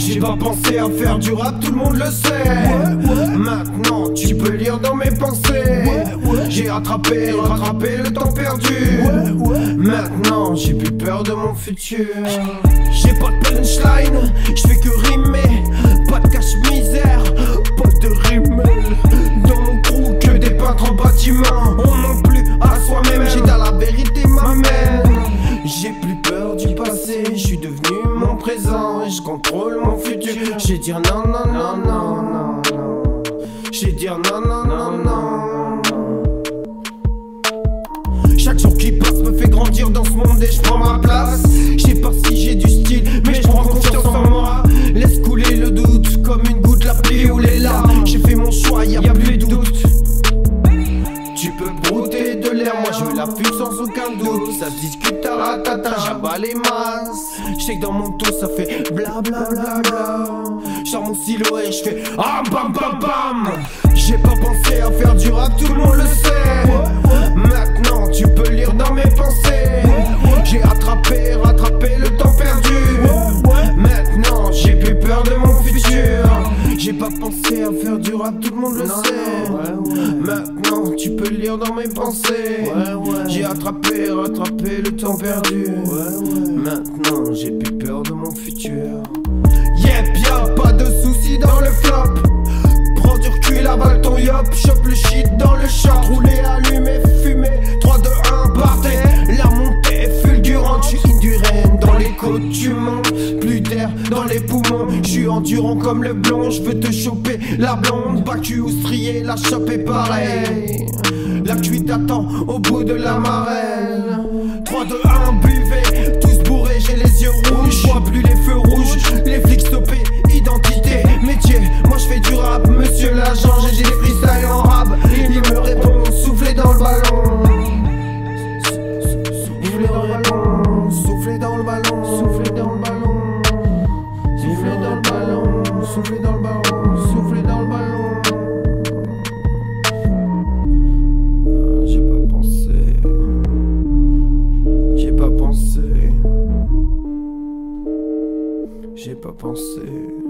J'ai pas pensé à faire du rap, tout le monde le sait. Maintenant tu peux lire dans mes pensées. J'ai rattrapé le temps perdu. Maintenant j'ai plus peur de mon futur. J'ai pas de punchline, je fais que rimer. Pas de cache-misère, pas de rimel. Dans mon trou que des peintres en bâtiment. On non plus à soi-même, j'ai dans la vérité m'amène. J'ai plus peur du passé, je suis devenu mon présent et je contrôle mon futur. J'ai dire non, non, non, non, non, non. J'ai dire non, non, non, non, non. Chaque jour qui passe me fait grandir dans ce monde et je prends ma place. Je sais pas si j'ai du style, mais je prends confiance en moi. Laisse couler le doute comme une goutte, la pluie ou les larmes. J'ai fait mon choix, y'a plus de doute. Tu peux brouter de l'air, moi je la fume sans aucun doute. Ça se discute à ratata, j'abats les masses. J'sais que dans mon dos ça fait bla bla bla bla. J'sors mon stylo et j'fais ah bam bam bam. J'ai pas pensé à faire du rap, tout le monde le sait. Maintenant tu peux lire dans mes pensées. J'ai rattrapé le temps perdu. Maintenant j'ai plus peur de mon futur. J'ai pas pensé à faire du rap, tout le monde le sait. Maintenant tu peux lire dans mes pensées. J'ai rattrapé le temps perdu. Maintenant j'ai plus peur de mon futur. Yep, y'a pas de soucis dans le flop. Prends du recul, avale ton yop. Chope le shit dans le shop. Rouler, allumer, fumer. 3, 2, 1, partez. La montée est fulgurante. J'suis indurène dans les côtes, tu montes. Plus d'air dans les poumons. J'suis endurant comme le blond. J'veux te choper la blonde. Bacu ou strié, la chope est pareil. La cuite t'attend au bout de la marelle. 3, 2, 1, buvez. Tous bourrés, j'ai les yeux rouges. J'vois plus les feux rouges. Les flics stoppés, identité, métier. Moi j'fais du rap, monsieur l'agent. J'ai des freestyles en rap. Il me répond, soufflez dans le ballon. Soufflez dans le ballon. Soufflez dans le ballon. Soufflez dans le ballon. Soufflez dans le ballon. Soufflez dans le ballon. Soufflez dans le ballon. J'ai pas pensé. J'ai pas pensé. J'ai pas pensé.